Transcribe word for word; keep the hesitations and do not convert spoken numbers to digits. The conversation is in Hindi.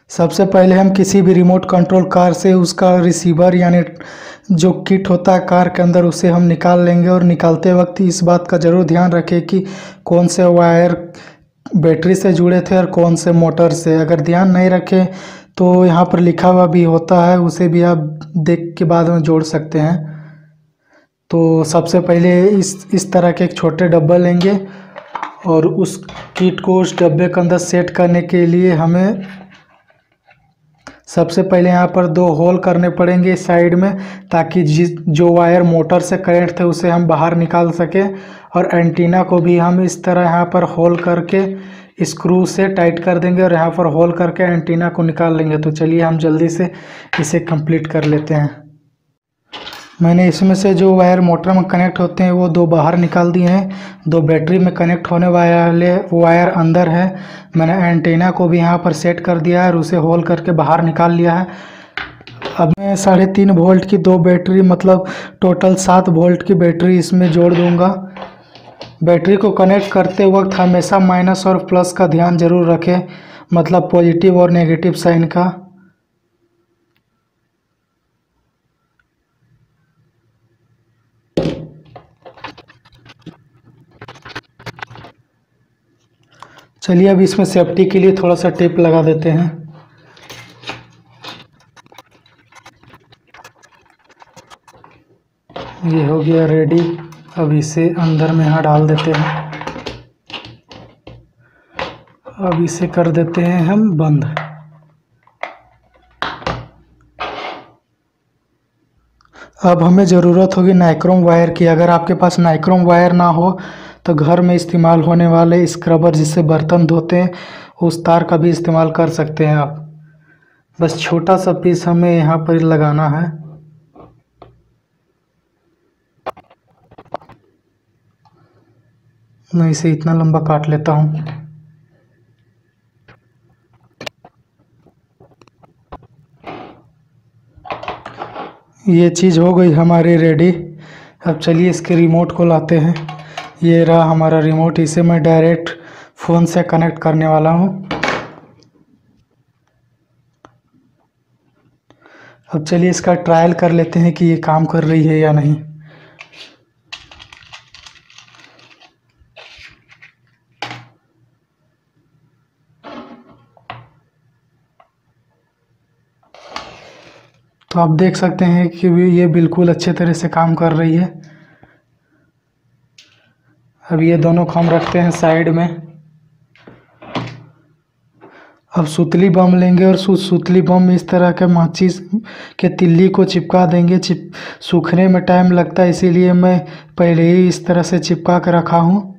सबसे पहले हम किसी भी रिमोट कंट्रोल कार से उसका रिसीवर यानी जो किट होता है कार के अंदर उसे हम निकाल लेंगे। और निकालते वक्त इस बात का ज़रूर ध्यान रखें कि कौन से वायर बैटरी से जुड़े थे और कौन से मोटर से। अगर ध्यान नहीं रखें तो यहाँ पर लिखा हुआ भी होता है, उसे भी आप देख के बाद में जोड़ सकते हैं। तो सबसे पहले इस इस तरह के एक छोटे डब्बे लेंगे और उस किट को उस डब्बे के अंदर सेट करने के लिए हमें सबसे पहले यहाँ पर दो होल करने पड़ेंगे साइड में, ताकि जिस जो वायर मोटर से करंट थे उसे हम बाहर निकाल सकें। और एंटीना को भी हम इस तरह यहाँ पर होल करके स्क्रू से टाइट कर देंगे और यहाँ पर होल करके एंटीना को निकाल लेंगे। तो चलिए हम जल्दी से इसे कंप्लीट कर लेते हैं। मैंने इसमें से जो वायर मोटर में कनेक्ट होते हैं वो दो बाहर निकाल दिए हैं, दो बैटरी में कनेक्ट होने वाले वायर अंदर है। मैंने एंटीना को भी यहाँ पर सेट कर दिया है और उसे होल करके बाहर निकाल लिया है। अब मैं साढ़े तीन वोल्ट की दो बैटरी मतलब टोटल सात वोल्ट की बैटरी इसमें जोड़ दूंगा। बैटरी को कनेक्ट करते वक्त हमेशा माइनस और प्लस का ध्यान जरूर रखें, मतलब पॉजिटिव और नेगेटिव साइन का। चलिए अब इसमें सेफ्टी के लिए थोड़ा सा टेप लगा देते हैं। ये हो गया रेडी। अब इसे अंदर में यहाँ डाल देते हैं। अब इसे कर देते हैं हम बंद। अब हमें ज़रूरत होगी नाइक्रोम वायर की। अगर आपके पास नाइक्रोम वायर ना हो तो घर में इस्तेमाल होने वाले स्क्रबर जिससे बर्तन धोते हैं उस तार का भी इस्तेमाल कर सकते हैं आप। बस छोटा सा पीस हमें यहाँ पर लगाना है। मैं इसे इतना लंबा काट लेता हूँ। ये चीज़ हो गई हमारी रेडी। अब चलिए इसके रिमोट को लाते हैं। ये रहा हमारा रिमोट, इसे मैं डायरेक्ट फ़ोन से कनेक्ट करने वाला हूँ। अब चलिए इसका ट्रायल कर लेते हैं कि ये काम कर रही है या नहीं। तो आप देख सकते हैं कि ये बिल्कुल अच्छे तरह से काम कर रही है। अब ये दोनों को हम रखते हैं साइड में। अब सुतली बम लेंगे और सु सुतली बम में इस तरह के माचिस के तिल्ली को चिपका देंगे। चिप सूखने में टाइम लगता है, इसीलिए मैं पहले ही इस तरह से चिपका के रखा हूँ।